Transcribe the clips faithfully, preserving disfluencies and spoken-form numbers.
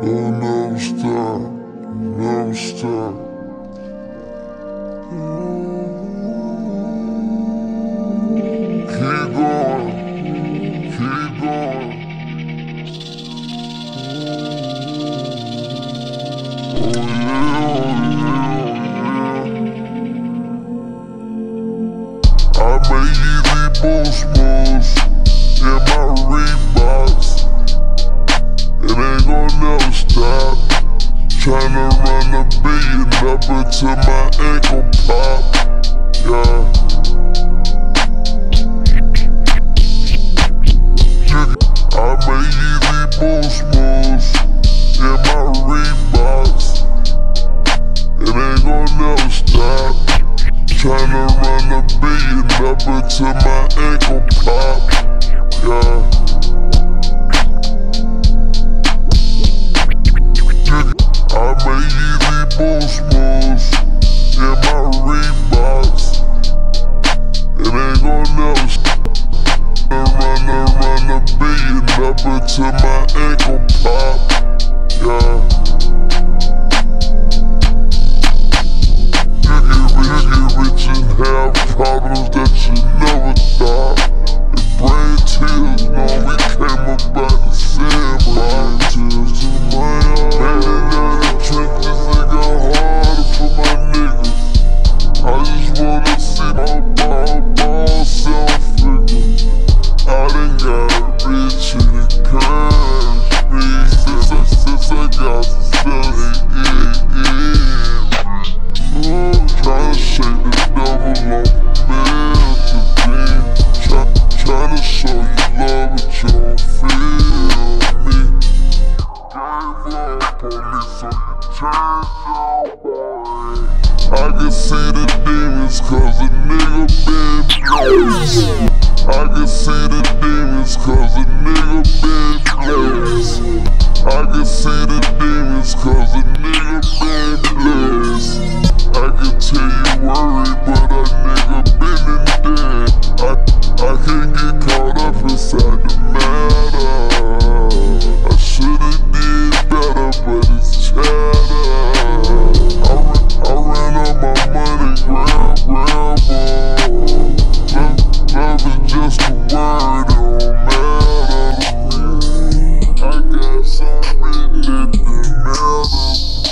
Don't never stop, never stop. Keep going, keep going. Oh yeah, oh yeah, oh yeah. I make easy boost moves in my Reeboks. It ain't gon' never stop. Tryna run a billion up until my ankle pop. Yeah. I make easy boost moves in my Reeboks. It ain't gon' never stop. Tryna run a billion up until my ankle pop. Yeah. I make easy boost moves in my Reeboks. It ain't gon' never stop. Run a run a billion up until my ankle pop. Yeah. You get rich, you get rich and have problems that you never thought. If brain tears, no, we came about the same. Brain tears to my heart. Trenches, they got harder for my niggas. I just wanna see my ball, ball self-figure. I done got rich and encouraged me since I, since I got to seven, eight, eight. Oh, tryna shake the devil off mentally. Try, tryna show you love but you don't feel me. Gave up police so you turned your boy. I can see the demons cause a nigga been blazed. I can see the demons cause a nigga been blazed. I can see the demons cause a nigga been blazed. I can tell you worried but a nigga been in dead. I, I can't get caught up inside the matter. I should've did better but it's chatter. I, I ran up my money, grab, grab, love, love is just a word, it don't matter to me. I got some written, it didn't matter.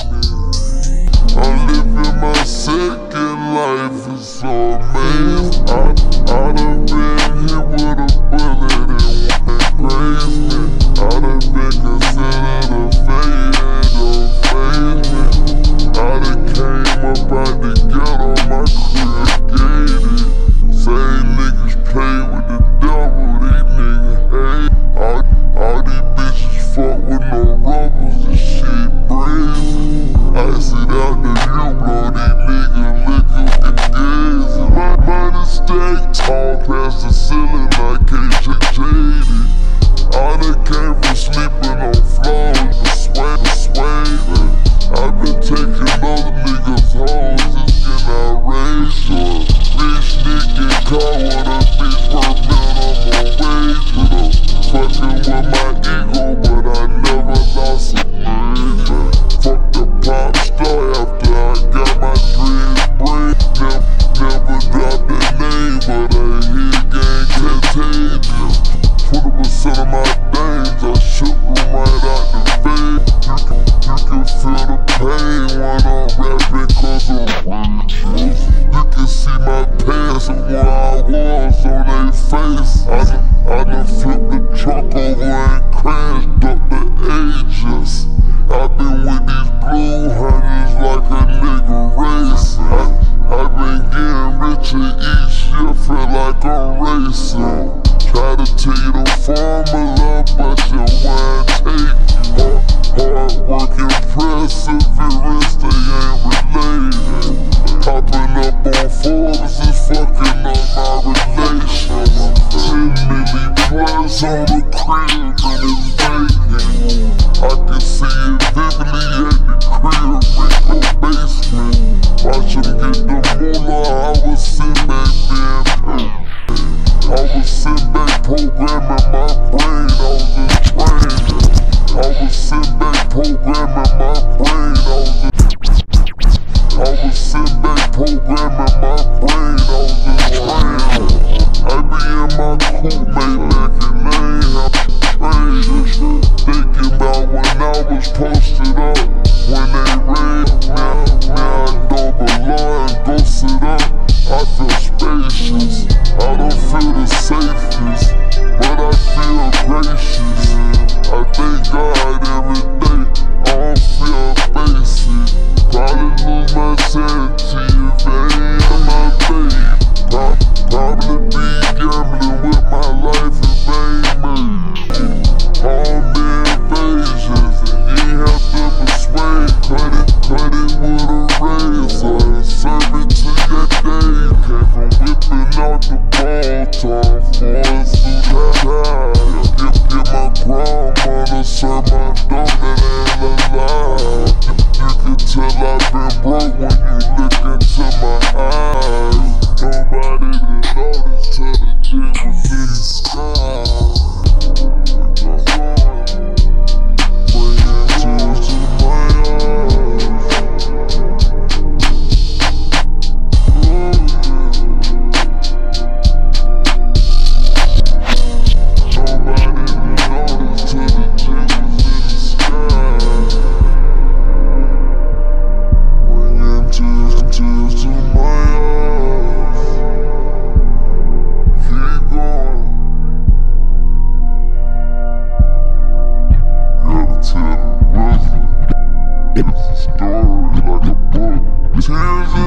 programming my brain. I was, I was sitting back programming my brain. I was just praying. I be in my coupe, mate, making name. I prayed, thinking about when I was posted up. When they raid me, me I don't belong. Go sit up. I feel spacious. I don't feel the safest, but I feel gracious. I thank God every day. I don't feel basic. Probably lose my sanity if I ain't my babe. Pro probably be gambling with my life if I ain't made. Home invasions, and you ain't have to persuade. Cut it, cut it with a razor. Serve it to your day. Came from whipping out the ball top for us to die. Give, give my grandmother, serve my dog that ain't alive. You can tell I've been broke when you look into my eyes. Nobody did notice till the chick was in the sky. Bringing tears to my eyes. Nobody did notice till the chick was in the sky. Bringing tears, tears to my eyes. Keep going. Gotta tell the rest. It's a story like a book. Tears